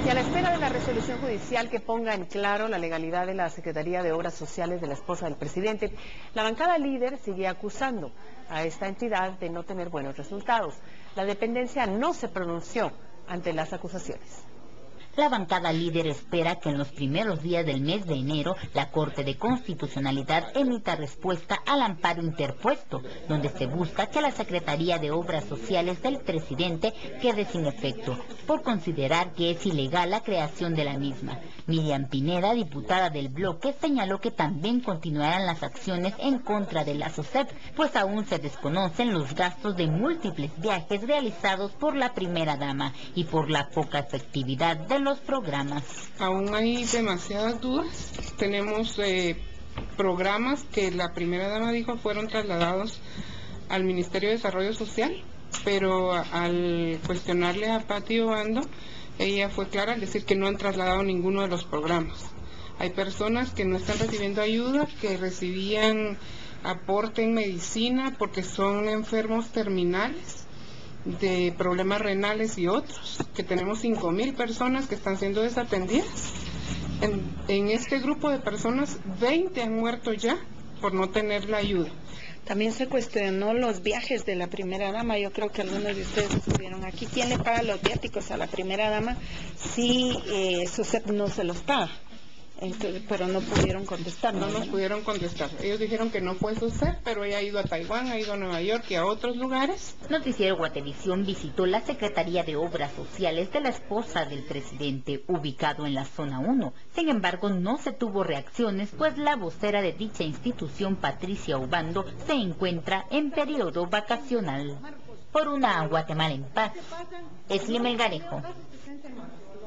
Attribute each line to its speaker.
Speaker 1: a la espera de la resolución judicial que ponga en claro la legalidad de la Secretaría de Obras Sociales de la esposa del presidente, la bancada líder sigue acusando a esta entidad de no tener buenos resultados. La dependencia no se pronunció ante las acusaciones.
Speaker 2: La bancada líder espera que en los primeros días del mes de enero la Corte de Constitucionalidad emita respuesta al amparo interpuesto, donde se busca que la Secretaría de Obras Sociales del presidente quede sin efecto, por considerar que es ilegal la creación de la misma. Miriam Pineda, diputada del bloque, señaló que también continuarán las acciones en contra de la SOCEP, pues aún se desconocen los gastos de múltiples viajes realizados por la primera dama y por la poca efectividad de los programas.
Speaker 3: Aún hay demasiadas dudas. Tenemos programas que la primera dama dijo fueron trasladados al Ministerio de Desarrollo Social, pero al cuestionarle a Pati Obando, ella fue clara al decir que no han trasladado ninguno de los programas. Hay personas que no están recibiendo ayuda, que recibían aporte en medicina porque son enfermos terminales de problemas renales y otros, que tenemos 5,000 personas que están siendo desatendidas. En este grupo de personas, 20 han muerto ya por no tener la ayuda.
Speaker 4: También se cuestionó los viajes de la primera dama. Yo creo que algunos de ustedes estuvieron aquí. ¿Quién le paga los viáticos a la primera dama si SOCEP no se los paga? Entonces, pero no pudieron contestar.
Speaker 3: No nos pudieron contestar. Ellos dijeron que no fue SOCEP, pero ella ha ido a Taiwán, ha ido a Nueva York y a otros lugares.
Speaker 2: Noticiero Guatevisión visitó la Secretaría de Obras Sociales de la esposa del presidente, ubicado en la zona 1. Sin embargo, no se tuvo reacciones, pues la vocera de dicha institución, Patricia Obando, se encuentra en periodo vacacional. Por una Guatemala en paz, Esli Melgarejo.